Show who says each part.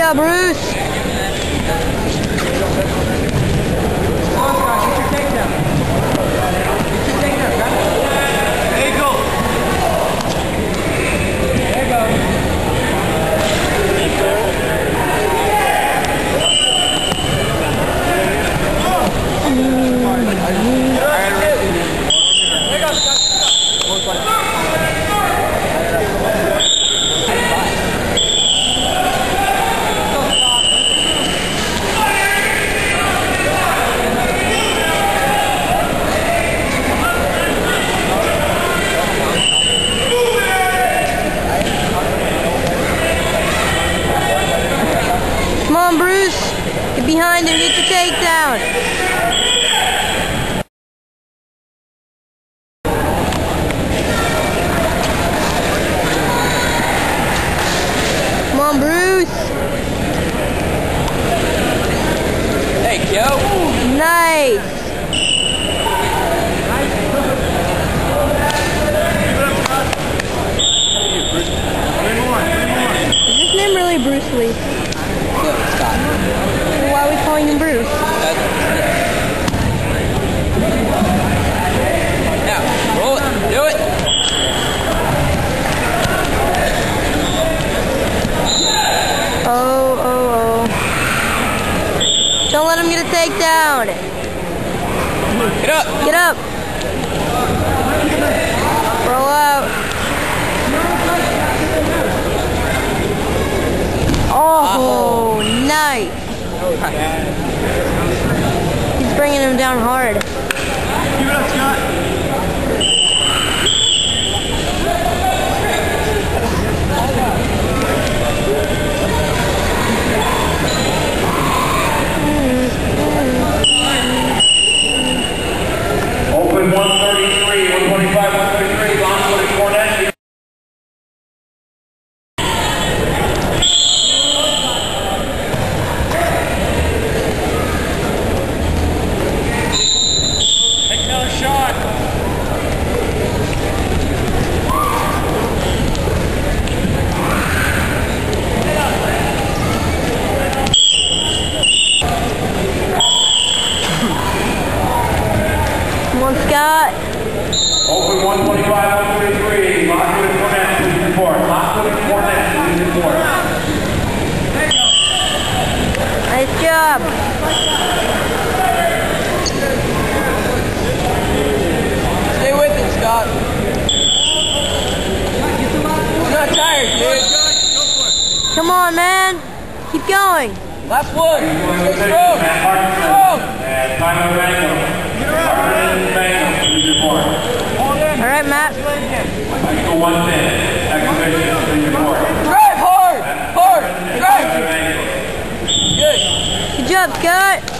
Speaker 1: job, Bruce. Come on, Bruce. Get behind him. Get the takedown. Come on, Bruce.
Speaker 2: Thank you.
Speaker 1: Nice. Is his name really Bruce Lee?
Speaker 2: Scott.
Speaker 1: Why are we calling him Bruce?
Speaker 2: Now, roll it. Do it.
Speaker 1: Oh. Don't let him get a takedown.
Speaker 2: Get up.
Speaker 1: Get up. Roll out. Oh, nice. He's bringing him down hard.
Speaker 3: Give it up, Scott.
Speaker 4: Open 133, 125, 133, Longwood and Cornett.
Speaker 3: Take another shot.
Speaker 1: Come on, Scott.
Speaker 4: Open 125, 133, Lockwood and Cornett, please report. Lockwood and Cornett, please report.
Speaker 1: Nice job.
Speaker 2: Stay with it, Scott. I'm not tired, dude.
Speaker 1: Come on, man. Keep going.
Speaker 2: Last one. Stay strong.
Speaker 4: Matt Parkinson and Tyler Bangham. Parkinson and Bangham, please report.
Speaker 1: All right, Matt.
Speaker 4: High school 110, exhibition, please report.
Speaker 2: Drive hard. Hard. Drive.
Speaker 4: Tyler Bangham.
Speaker 2: Good.
Speaker 1: Good job, Scott.